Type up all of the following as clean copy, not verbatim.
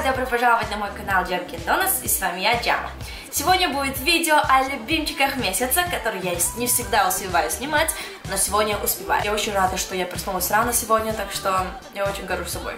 добро пожаловать на мой канал Джамкин Донос, и с вами я, Джама. Сегодня будет видео о любимчиках месяца, которые я не всегда успеваю снимать, но сегодня успеваю. Я очень рада, что я проснулась рано сегодня, так что я очень горжусь собой.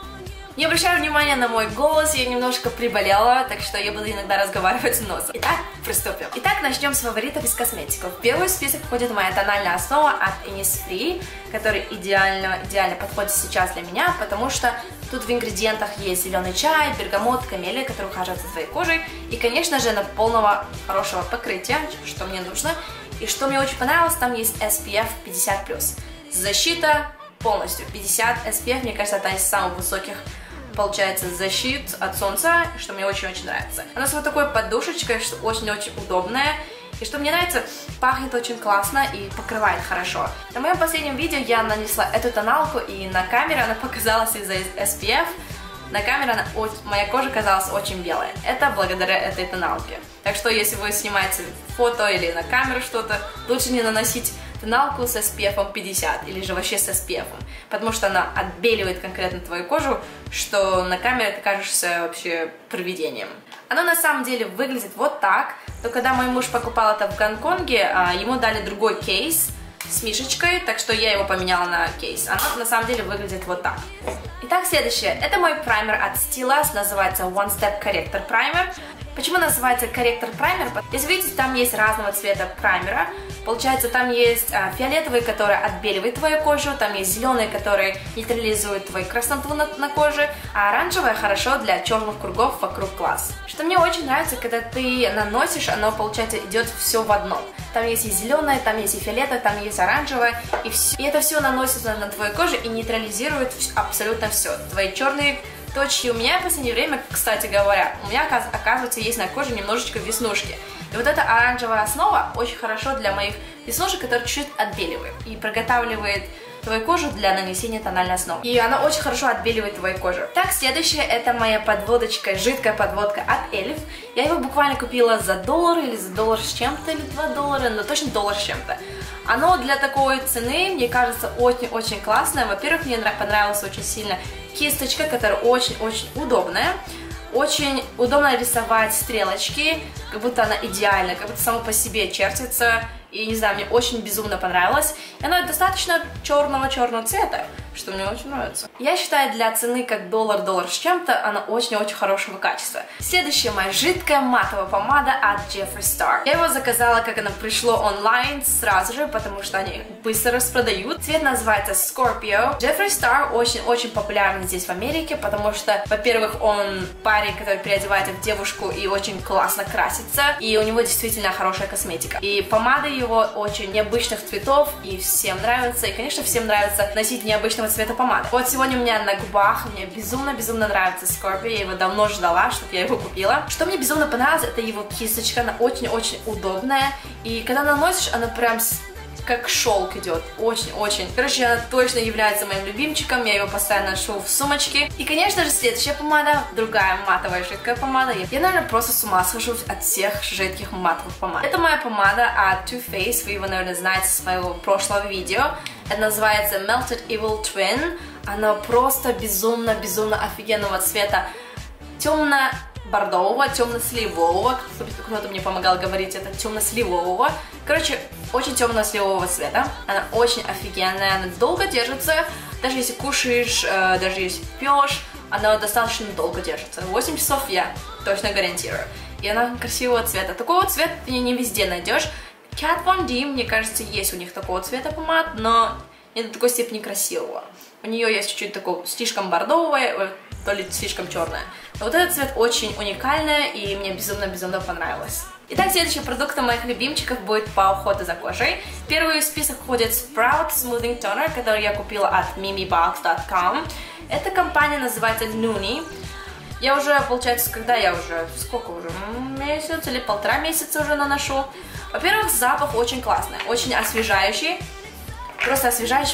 Не обращаю внимания на мой голос, я немножко приболела, так что я буду иногда разговаривать с носом. Итак, приступим. Итак, начнем с фаворитов из косметиков. В первый список входит моя тональная основа от Innisfree, которая идеально подходит сейчас для меня, потому что тут в ингредиентах есть зеленый чай, бергамот, камелия, которые ухаживают за твоей кожей, и, конечно же, на полного хорошего покрытия, что мне нужно. И что мне очень понравилось, там есть SPF 50+. Защита полностью. 50 SPF, мне кажется, это из самых высоких, получается, защит от солнца, что мне очень-очень нравится. Она с вот такой подушечкой, что очень-очень удобная. И что мне нравится, пахнет очень классно и покрывает хорошо. На моем последнем видео я нанесла эту тоналку, и на камере она показалась из-за SPF. На камере моя кожа казалась очень белая. Это благодаря этой тоналке. Так что, если вы снимаете фото или на камеру что-то, лучше не наносить тоналку с SPF 50 или же вообще с SPF, потому что она отбеливает конкретно твою кожу, что на камере ты кажешься вообще привидением. Оно на самом деле выглядит вот так, но когда мой муж покупал это в Гонконге, ему дали другой кейс с мишечкой, так что я его поменяла на кейс. Оно на самом деле выглядит вот так. Итак, следующее. Это мой праймер от Stila, называется One Step Corrector Primer. Почему называется корректор праймер? Если видите, там есть разного цвета праймера. Получается, там есть фиолетовый, который отбеливает твою кожу, там есть зеленый, который нейтрализует твою красноту на коже, а оранжевый хорошо для черных кругов вокруг глаз. Что мне очень нравится, когда ты наносишь, оно, получается, идет все в одном. Там есть и зеленое, там есть и фиолетовое, там есть оранжевое, и это все наносится на твою кожу и нейтрализирует абсолютно все. Твои черные точки. У меня в последнее время, кстати говоря, у меня, оказывается, есть на коже немножечко веснушки. И вот эта оранжевая основа очень хорошо для моих веснушек, которые чуть-чуть отбеливает и проготавливает твою кожу для нанесения тональной основы. И она очень хорошо отбеливает твою кожу. Так, следующее, это моя подводочка, жидкая подводка от Elif. Я его буквально купила за $1 или за $1 с чем-то, или $2, но точно $1 с чем-то. Оно для такой цены, мне кажется, очень-очень классное. Во-первых, мне понравилась очень сильно кисточка, которая очень-очень удобная. Очень удобно рисовать стрелочки, как будто она идеальна, как будто само по себе чертится. И не знаю, мне очень безумно понравилось. И оно достаточно черного цвета, что мне очень нравится. Я считаю, для цены как $1 с чем-то, она очень-очень хорошего качества. Следующая моя жидкая матовая помада от Jeffree Star. Я его заказала, как она пришло онлайн сразу же, потому что они быстро распродают. Цвет называется Scorpio. Jeffree Star очень-очень популярный здесь в Америке, потому что, во-первых, он парень, который переодевается в девушку и очень классно красится, и у него действительно хорошая косметика. И помада его очень необычных цветов, и всем нравится, и, конечно, всем нравится носить необычного цвета помады. Вот сегодня у меня на губах, мне безумно нравится Scorpio, я его давно ждала, чтобы я его купила. Что мне безумно понравилось, это его кисточка, она очень-очень удобная, и когда наносишь, она прям как шелк идет, очень-очень. Короче, она точно является моим любимчиком, я его постоянно ношу в сумочке. И, конечно же, следующая помада, другая матовая жидкая помада. Я, наверное, просто с ума схожу от всех жидких матовых помад. Это моя помада от Too Faced, вы его, наверное, знаете с моего прошлого видео. Это называется Melted Evil Twin. Она просто безумно офигенного цвета. Темно-бордового, темно-сливового, кто-то мне помогал говорить, это темно-сливового. Короче, очень темного сливового цвета. Она очень офигенная, она долго держится. Даже если кушаешь, даже если пьешь, она достаточно долго держится. 8 часов я точно гарантирую. И она красивого цвета. Такого цвета ты не везде найдешь. Kat Von D, мне кажется, есть у них такого цвета помад, но не до такой степени красивого. У нее есть чуть-чуть такого слишком бордового, то ли слишком черное. Но вот этот цвет очень уникальный, и мне безумно понравилось. Итак, следующий продукт моих любимчиков будет по уходу за кожей. Первый в список входит Sprout Smoothing Toner, который я купила от mimibox.com. Эта компания называется Noonie. Я уже, получается, сколько уже, месяц или 1,5 месяца уже наношу. Во-первых, запах очень классный, очень освежающий. Просто освежающий,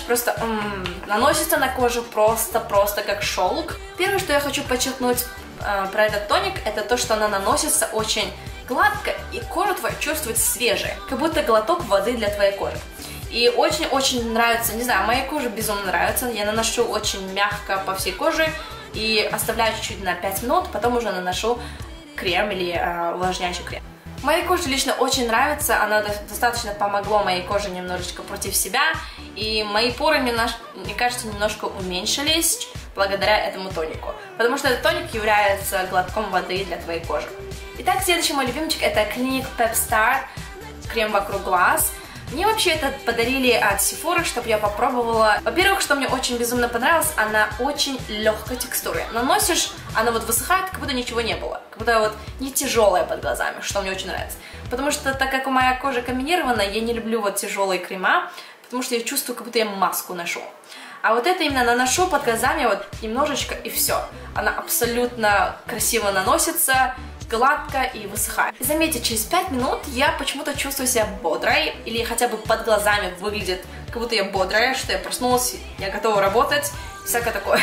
наносится на кожу просто как шелк. Первое, что я хочу подчеркнуть про этот тоник, это то, что она наносится очень гладко, и кожа твоя чувствует свежей, как будто глоток воды для твоей кожи. И очень-очень нравится, не знаю, моей коже безумно нравится, я наношу очень мягко по всей коже, и оставляю чуть-чуть на 5 минут, потом уже наношу крем или увлажняющий крем. Моей коже лично очень нравится, она достаточно помогло моей коже немножечко против себя, и мои поры, мне кажется, немножко уменьшились благодаря этому тонику, потому что этот тоник является глотком воды для твоей кожи. Итак, следующий мой любимчик это Clinique Pep Star крем вокруг глаз. Мне вообще это подарили от Sephora, чтобы я попробовала. Во-первых, что мне очень безумно понравилось, она очень легкой текстуры. Наносишь, она вот высыхает, как будто ничего не было. Как будто вот не тяжелая под глазами, что мне очень нравится. Потому что, так как моя кожа комбинированная, я не люблю вот тяжелые крема, потому что я чувствую, как будто я маску ношу. А вот это именно наношу под глазами вот немножечко и все. Она абсолютно красиво наносится, гладко и высыхает. Заметьте, через 5 минут я почему-то чувствую себя бодрой, или хотя бы под глазами выглядит, как будто я бодрая, что я проснулась, я готова работать, всякое такое.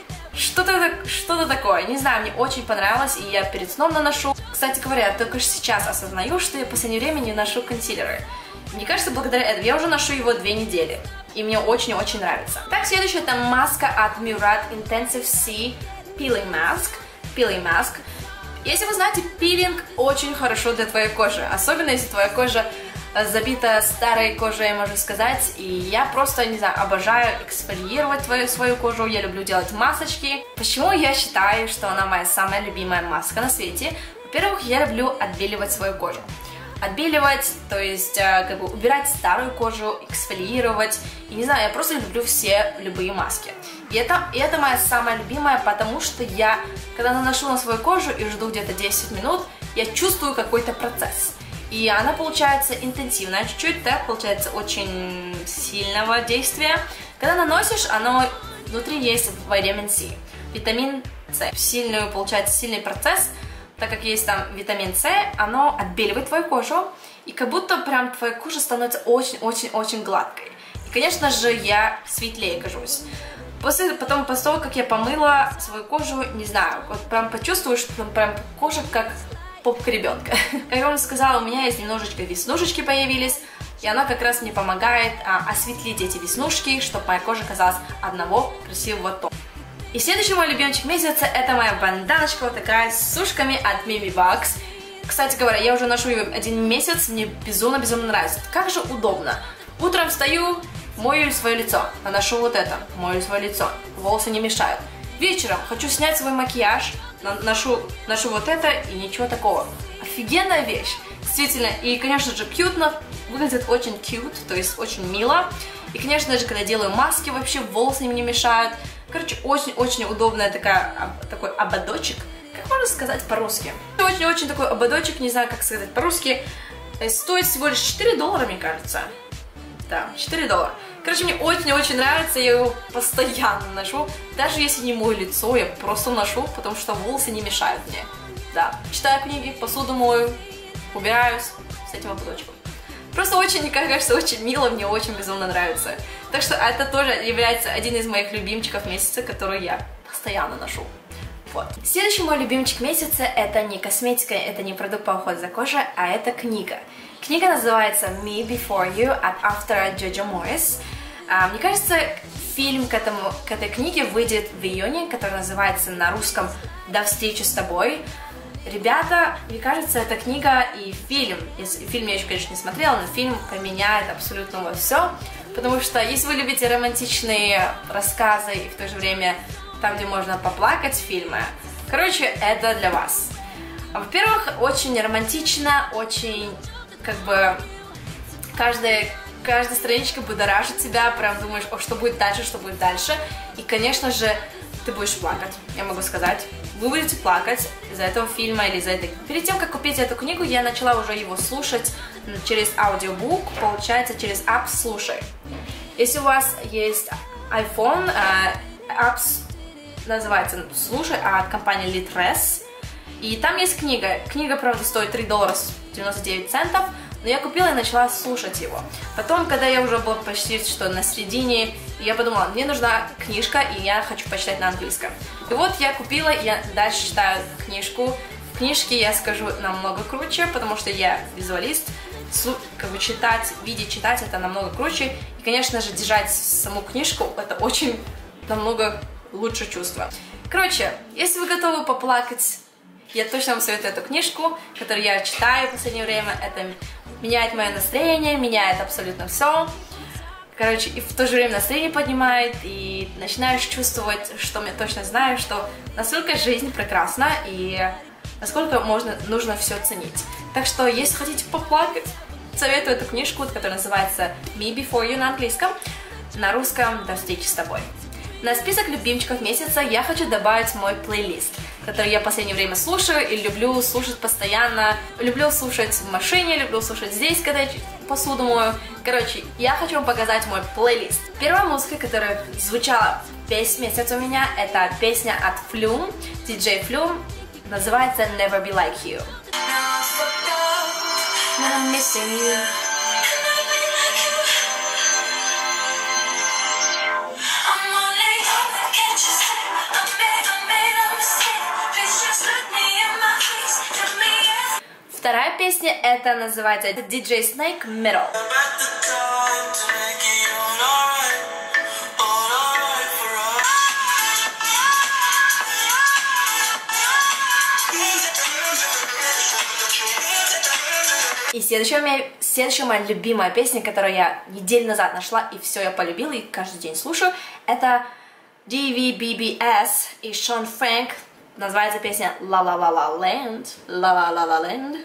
Что-то такое, не знаю, мне очень понравилось, и я перед сном наношу. Кстати говоря, я только сейчас осознаю, что я в последнее время не ношу консилеры. Мне кажется, благодаря этому я уже ношу его 2 недели, и мне очень-очень нравится. Так, следующая это маска от Murad Intensive C Peeling Mask. Если вы знаете, пилинг очень хорошо для твоей кожи, особенно если твоя кожа забита старой кожей, можно сказать, и я просто, не знаю, обожаю эксфолиировать свою кожу, я люблю делать масочки. Почему я считаю, что она моя самая любимая маска на свете? Во-первых, я люблю отбеливать свою кожу. Отбеливать, то есть как бы убирать старую кожу, эксфолиировать. И не знаю, я просто люблю любые маски. И это моя самая любимая, потому что я, когда наношу на свою кожу и жду где-то 10 минут, я чувствую какой-то процесс. И она получается интенсивная чуть-чуть, да, получается очень сильного действия. Когда наносишь, оно внутри есть витамин С, витамин С. Получается сильный процесс. Так как есть там витамин С, оно отбеливает твою кожу, и как будто прям твоя кожа становится очень-очень-очень гладкой. И, конечно же, я светлее кажусь. После того, как я помыла свою кожу, не знаю, вот прям почувствую, что там прям кожа как попка ребенка. Как я вам сказала, у меня есть немножечко веснушечки появились, и она как раз мне помогает осветлить эти веснушки, чтобы моя кожа казалась одного красивого тона. И следующий мой любимчик месяца это моя банданочка вот такая с сушками от Mimi Bugs. Кстати говоря, я уже ношу ее 1 месяц, мне безумно нравится. Как же удобно. Утром встаю, мою свое лицо, наношу вот это, мою свое лицо, волосы не мешают. Вечером хочу снять свой макияж, ношу вот это и ничего такого. Офигенная вещь, действительно. И, конечно же, кьютно, выглядит очень cute, то есть очень мило. И, конечно же, когда делаю маски, вообще волосы мне не мешают. Короче, очень-очень удобная такой ободочек. Как можно сказать по-русски? Очень-очень такой ободочек, не знаю, как сказать по-русски. Стоит всего лишь $4, мне кажется. Да, $4. Короче, мне очень-очень нравится, я его постоянно ношу. Даже если не мою лицо, я просто ношу, потому что волосы не мешают мне. Да, читаю книги, посуду мою, убираюсь с этим ободочком. Просто очень, мне кажется, очень мило, мне очень безумно нравится. Так что это тоже является один из моих любимчиков месяца, который я постоянно ношу. Вот. Следующий мой любимчик месяца это не косметика, это не продукт по уходу за кожей, а это книга. Книга называется Me Before You от автора Джоджо Моррис. Мне кажется, фильм к этой книге выйдет в июне, который называется на русском «До встречи с тобой». Ребята, мне кажется, эта книга и фильм, фильм я еще, конечно, не смотрела, но фильм поменяет абсолютно во все, потому что если вы любите романтичные рассказы и в то же время там, где можно поплакать фильмы, короче, это для вас. Во-первых, очень романтично, очень, как бы, каждая страничка будоражит тебя, прям думаешь, о, что будет дальше, и, конечно же, ты будешь плакать, я могу сказать. Вы будете плакать из-за этого фильма или из-за этой... Перед тем, как купить эту книгу, я начала уже его слушать через аудиобук, получается, через App Слушай. Если у вас есть iPhone, App называется Слушай от компании Litres, и там есть книга. Книга, правда, стоит $3.99, но я купила и начала слушать его. Потом, когда я уже была почти что на середине, я подумала, мне нужна книжка, и я хочу почитать на английском. И вот я купила, я дальше читаю книжку. В книжке, я скажу, намного круче, потому что я визуалист. Как бы видеть, читать это намного круче. И, конечно же, держать саму книжку, это очень намного лучше чувство. Короче, если вы готовы поплакать, я точно вам советую эту книжку, которую я читаю в последнее время. Это меняет мое настроение, меняет абсолютно все. Короче, и в то же время настроение поднимает, и начинаешь чувствовать, что я точно знаю, что насколько жизнь прекрасна, и насколько нужно все ценить. Так что, если хотите поплакать, советую эту книжку, которая называется Me Before You на английском, на русском «До встречи с тобой». На список любимчиков месяца я хочу добавить мой плейлист, который я в последнее время слушаю и люблю слушать постоянно. Люблю слушать в машине, люблю слушать здесь, когда я посуду мою. Короче, я хочу вам показать мой плейлист. Первая музыка, которая звучала весь месяц у меня, это песня от Flume, DJ Flume, называется Never Be Like You. Вторая песня, это называется DJ Snake Middle. И следующая моя любимая песня, которую я неделю назад нашла, и все, я полюбила, и каждый день слушаю, это DVBBS и Шон Фрэнк. Называется песня La La La La Land. La La La La Land.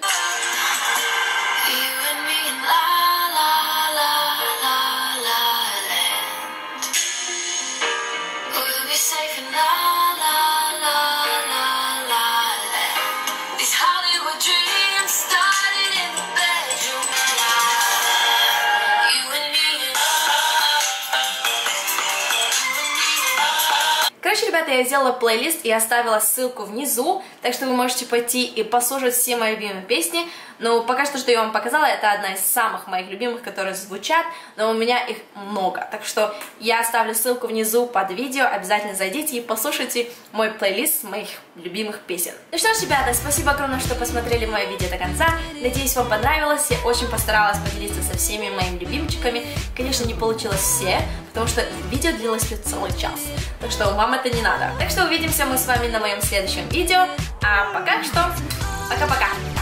Короче, ребята, я сделала плейлист и оставила ссылку внизу, так что вы можете пойти и послушать все мои любимые песни. Но пока что я вам показала, это одна из самых моих любимых, которые звучат, но у меня их много. Так что я оставлю ссылку внизу под видео, обязательно зайдите и послушайте мой плейлист моих любимых песен. Ну что ж, ребята, спасибо огромное, что посмотрели мое видео до конца. Надеюсь, вам понравилось. Я очень постаралась поделиться со всеми моими любимчиками. Конечно, не получилось все, потому что видео длилось целый час. Так что вам это не надо. Так что увидимся мы с вами на моем следующем видео. А пока что, пока-пока!